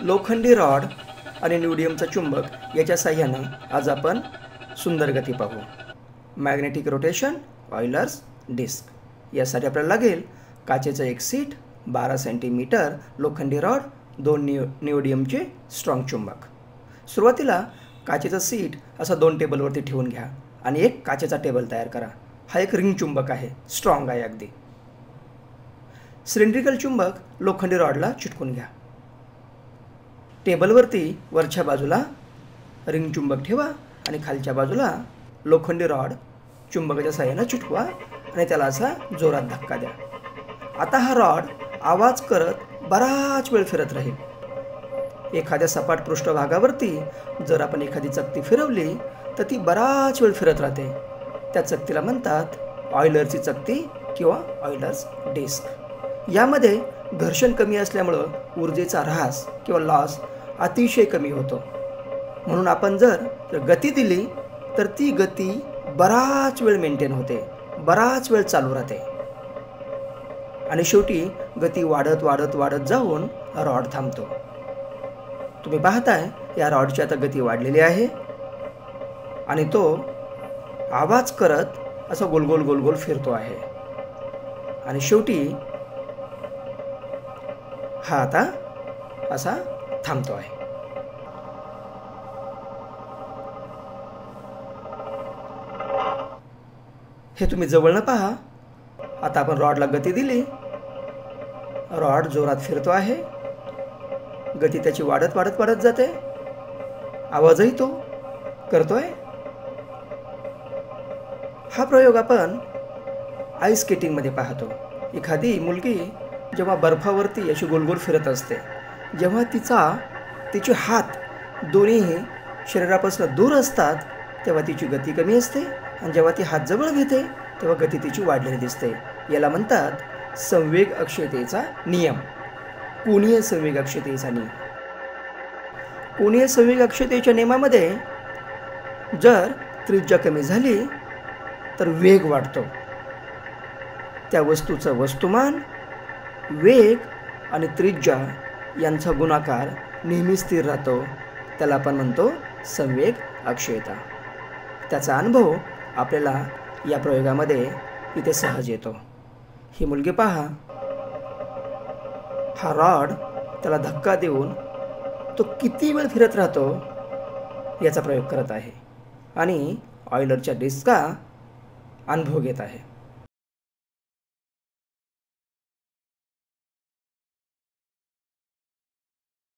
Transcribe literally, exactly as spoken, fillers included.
लोखंडी रॉड आणि न्यूडियमचा चुंबक याच्या साह्याने आज आपण सुंदर गती पाहू. Magnetic rotation, Euler's disk. यासाठी आपल्याला लागेल काचेचं एक सीट, बारा सेंटीमीटर लोखंडी रॉड, दोन न्यू न्यूडियमचे स्ट्रॉंग चुंबक. सुरुवातीला काचेचं सीट असं दोन टेबलवरती ठेवून घ्या आणि एक काचेचा टेबल तयार करा. हा एक रिंग चुंबक आहे, स्ट्रॉंग आहे अगदी. सिलेंड्रिकल चुंबक लोखंडी रॉडला चिटकून घ्या. टेबलवरती वरच्या बाजूला रिंग चुंबक ठेवा आणि खालच्या बाजूला लोखंडी रॉड चुंबकाच्या साहाय्याने चिटकवा आणि त्याला असा जोरात धक्का द्या. आता हा रॉड आवाज करत बराच वेळ फिरत राहील. एखाद्या सपाट पृष्ठभागावरती जर आपण एखादी चकती फिरवली तर ती बराच वेळ फिरत राहते. त्या चकतीला म्हणतात ऑयलरची चकती किंवा ऑयलर्स डिस्क. यामध्ये घर्षण कमी असल्यामुळं ऊर्जेचा ऱ्हास किंवा लॉस अतिशय कमी होतो. म्हणून आपण जर गती दिली तर ती गती बराच वेळ मेंटेन होते, बराच वेळ चालू राहते आणि शेवटी गती वाढत वाढत वाढत जाऊन रॉड थांबतो. तुम्ही पाहताय या रॉडची आता गती वाढलेली आहे आणि तो आवाज करत असं गोल गोल गोल गोल फिरतो आहे आणि शेवटी हा आता असा थांबतो आहे. हे तुम्ही जवळनं पहा. आता आपण रॉडला गती दिली, रॉड जोरात फिरतो आहे, गती त्याची वाढत वाढत वाढत जाते, आवाजही तो करतोय. हा प्रयोग आपण आईस स्केटिंगमध्ये पाहतो. एखादी मुलगी जेव्हा बर्फावरती अशी गोलगोल फिरत असते, जेव्हा तिचा तिचे हात दोन्ही शरीरापासून दूर असतात तेव्हा तिची गती कमी असते आणि जेव्हा ती हात जवळ घेते तेव्हा गती तिची वाढलेली दिसते. याला म्हणतात संवेग अक्षयतेचा नियम, कोनीय संवेग अक्षयतेचा नियम. कोनीय संवेग अक्षयतेच्या नियमामध्ये जर त्रिज्या कमी झाली तर वेग वाढतो. त्या वस्तूचं वस्तुमान, वेग आणि त्रिज्या यांचा गुणाकार नेहमी स्थिर राहतो. त्याला आपण म्हणतो संवेग अक्षयता. त्याचा अनुभव आपल्याला या प्रयोगामध्ये इथे सहज येतो. ही मुलगी पहा, हा रॉड त्याला धक्का देऊन तो किती वेळ फिरत राहतो याचा प्रयोग करत आहे आणि ऑयलरच्या डिस्कचा अनुभव घेत आहे.